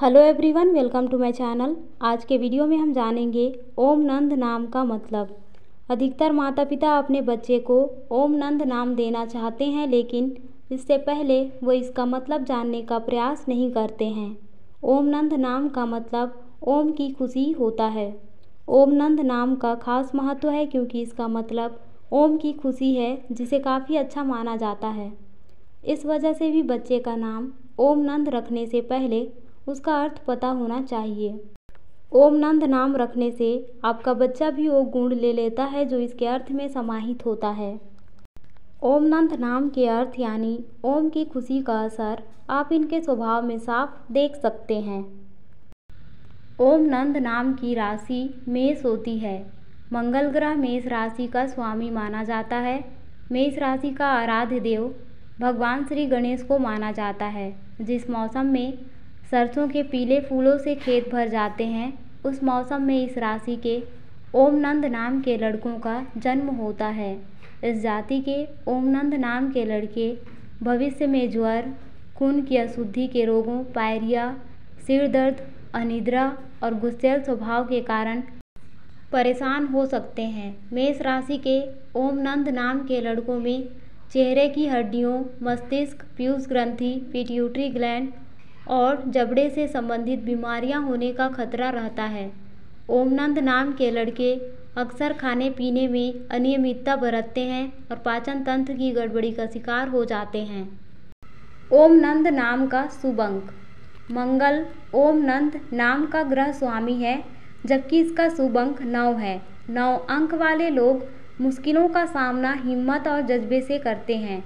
Hello everyone, welcome to my channel. आज के video में हम जानेंगे ओम नंद नाम का मतलब। अधिकतर माता पिता अपने बच्चे को ओम नंद नाम देना चाहते हैं, लेकिन इससे पहले वो इसका मतलब जानने का प्रयास नहीं करते हैं। ओम नंद नाम का मतलब ओम की खुशी होता है। ओम नंद नाम का खास महत्व है क्योंकि इसका मतलब ओम की खुशी है, जिसे काफ़ी अच्छा माना जाता है। इस वजह से भी बच्चे का नाम ओम नंद रखने से पहले उसका अर्थ पता होना चाहिए। ओम नंद नाम रखने से आपका बच्चा भी वो गुण ले लेता है जो इसके अर्थ में समाहित होता है। ओम नंद नाम के अर्थ यानी ओम की खुशी का असर आप इनके स्वभाव में साफ देख सकते हैं। ओम नंद नाम की राशि मेष होती है। मंगल ग्रह मेष राशि का स्वामी माना जाता है। मेष राशि का आराध्य देव भगवान श्री गणेश को माना जाता है। जिस मौसम में सरसों के पीले फूलों से खेत भर जाते हैं, उस मौसम में इस राशि के ओम नंद नाम के लड़कों का जन्म होता है। इस जाति के ओम नंद नाम के लड़के भविष्य में ज्वर, खून की अशुद्धि के रोगों, पायरिया, सिर दर्द, अनिद्रा और गुस्सैल स्वभाव के कारण परेशान हो सकते हैं। मेष राशि के ओम नंद नाम के लड़कों में चेहरे की हड्डियों, मस्तिष्क, पीयूष ग्रंथि, पिट्यूटरी ग्लैंड और जबड़े से संबंधित बीमारियां होने का खतरा रहता है। ओम नंद नाम के लड़के अक्सर खाने पीने में अनियमितता बरतते हैं और पाचन तंत्र की गड़बड़ी का शिकार हो जाते हैं। ओम नंद नाम का शुभ अंक। मंगल ओम नंद नाम का ग्रह स्वामी है, जबकि इसका शुभ अंक 9 है। 9 अंक वाले लोग मुश्किलों का सामना हिम्मत और जज्बे से करते हैं।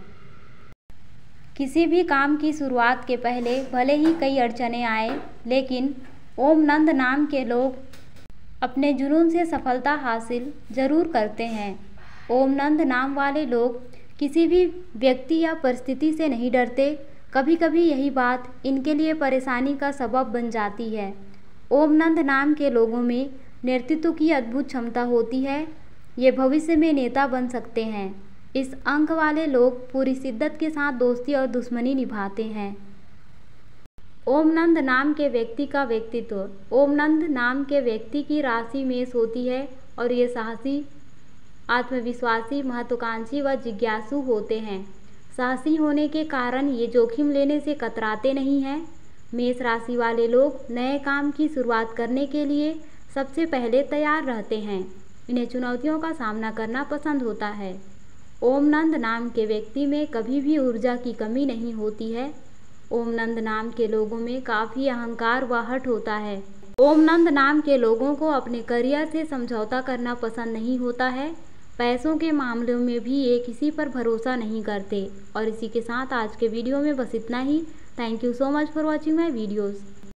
किसी भी काम की शुरुआत के पहले भले ही कई अड़चनें आए, लेकिन ओम नंद नाम के लोग अपने जुनून से सफलता हासिल जरूर करते हैं। ओम नंद नाम वाले लोग किसी भी व्यक्ति या परिस्थिति से नहीं डरते। कभी कभी यही बात इनके लिए परेशानी का सबब बन जाती है। ओम नंद नाम के लोगों में नेतृत्व की अद्भुत क्षमता होती है। ये भविष्य में नेता बन सकते हैं। इस अंक वाले लोग पूरी शिद्दत के साथ दोस्ती और दुश्मनी निभाते हैं। ओम नंद नाम के व्यक्ति का व्यक्तित्व। ओम नंद नाम के व्यक्ति की राशि मेष होती है और ये साहसी, आत्मविश्वासी, महत्वाकांक्षी व जिज्ञासु होते हैं। साहसी होने के कारण ये जोखिम लेने से कतराते नहीं हैं। मेष राशि वाले लोग नए काम की शुरुआत करने के लिए सबसे पहले तैयार रहते हैं। इन्हें चुनौतियों का सामना करना पसंद होता है। ओम नंद नाम के व्यक्ति में कभी भी ऊर्जा की कमी नहीं होती है। ओम नंद नाम के लोगों में काफ़ी अहंकार व हठ होता है। ओम नंद नाम के लोगों को अपने करियर से समझौता करना पसंद नहीं होता है। पैसों के मामलों में भी ये किसी पर भरोसा नहीं करते। और इसी के साथ आज के वीडियो में बस इतना ही। Thank you so much for watching my videos.